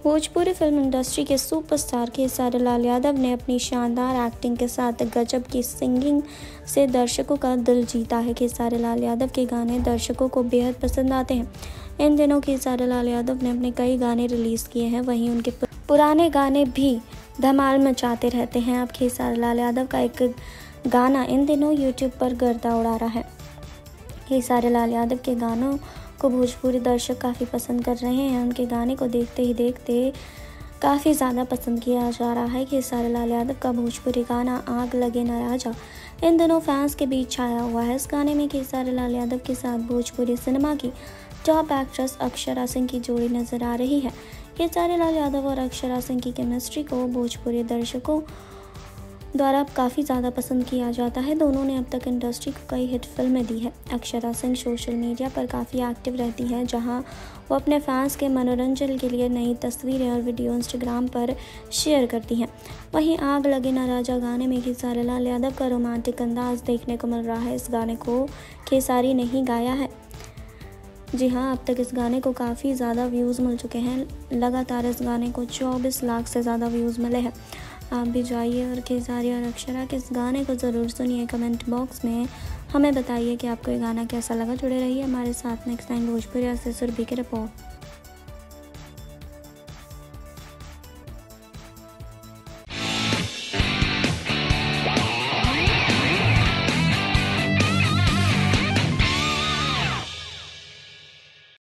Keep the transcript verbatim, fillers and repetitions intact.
Bhojpuri film industry के superstar Khesari Lal Yadav ने अपनी शानदार एक्टिंग के साथ गजब की सिंगिंग से दर्शकों का दिल जीता है। खेसारी लाल यादव के गाने दर्शकों को बेहद पसंद आते हैं। इन दिनों खेसारी लाल यादव ने अपने कई गाने रिलीज़ किए हैं, वहीं उनके पुराने गाने भी धमाल मचाते रहते हैं। अब खेसारी लाल यादव का एक गाना इन दिनों यूट्यूब पर गर्दा उड़ा रहा है। खेसारी लाल यादव के गानों को भोजपुरी दर्शक काफ़ी पसंद कर रहे हैं। उनके गाने को देखते ही देखते काफ़ी ज़्यादा पसंद किया जा रहा है। खेसारी लाल यादव का भोजपुरी गाना आग लगे न राजा इन दिनों फैंस के बीच छाया हुआ है। इस गाने में खेसारी लाल यादव के साथ भोजपुरी सिनेमा की टॉप एक्ट्रेस अक्षरा सिंह की जोड़ी नजर आ रही है। खेसारी लाल यादव और अक्षरा सिंह की केमिस्ट्री को भोजपुरी दर्शकों द्वारा काफ़ी ज़्यादा पसंद किया जाता है। दोनों ने अब तक इंडस्ट्री को कई हिट फिल्में दी है। अक्षरा सिंह सोशल मीडिया पर काफ़ी एक्टिव रहती है, जहां वो अपने फैंस के मनोरंजन के लिए नई तस्वीरें और वीडियो इंस्टाग्राम पर शेयर करती हैं। वहीं आग लगे न राजा गाने में खेसारी लाल यादव का रोमांटिक अंदाज देखने को मिल रहा है। इस गाने को खेसारी ने ही गाया है। जी हाँ, अब तक इस गाने को काफ़ी ज़्यादा व्यूज़ मिल चुके हैं। लगातार इस गाने को चौबीस लाख से ज़्यादा व्यूज़ मिले हैं। आप भी जाइए और खेसारी और अक्षरा के इस गाने को ज़रूर सुनिए। कमेंट बॉक्स में हमें बताइए कि आपको ये गाना कैसा लगा। जुड़े रहिए हमारे साथ नेक्स्ट टाइम भोजपुरी से सुरभि की रिपोर्ट।